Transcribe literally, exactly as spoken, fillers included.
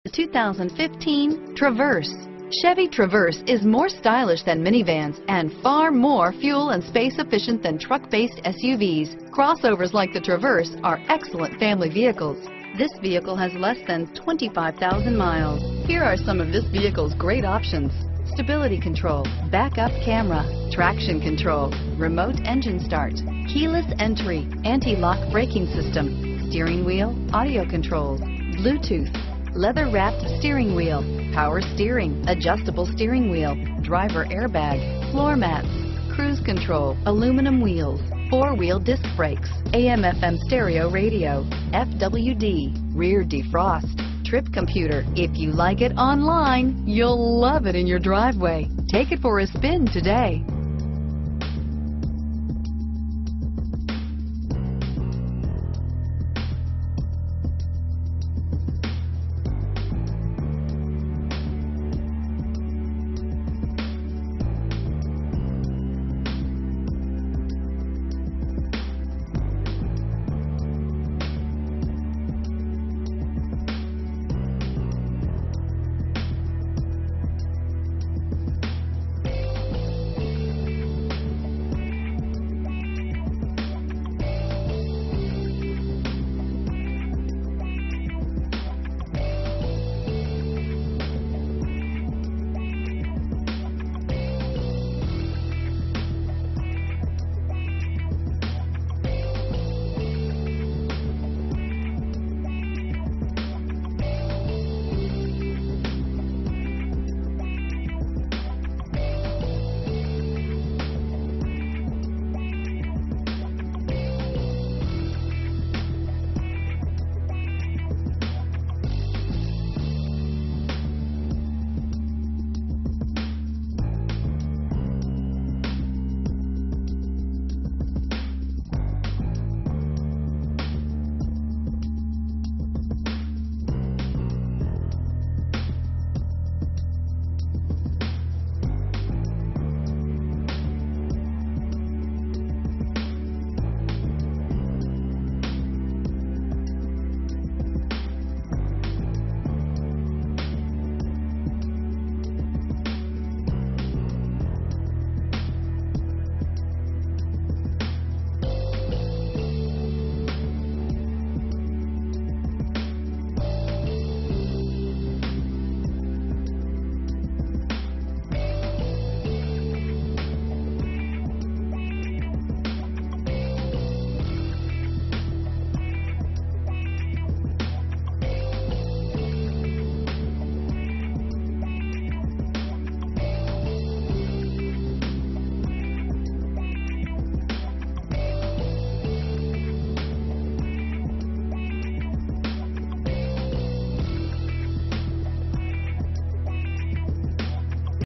The two thousand fifteen Traverse. Chevy Traverse is more stylish than minivans and far more fuel and space efficient than truck-based S U Vs. Crossovers like the Traverse are excellent family vehicles. This vehicle has less than twenty-five thousand miles. Here are some of this vehicle's great options: stability control, backup camera, traction control, remote engine start, keyless entry, anti-lock braking system, steering wheel audio controls, Bluetooth, leather-wrapped steering wheel, power steering, adjustable steering wheel, driver airbag, floor mats, cruise control, aluminum wheels, four-wheel disc brakes, A M F M stereo radio, F W D, rear defrost, trip computer. If you like it online, you'll love it in your driveway. Take it for a spin today.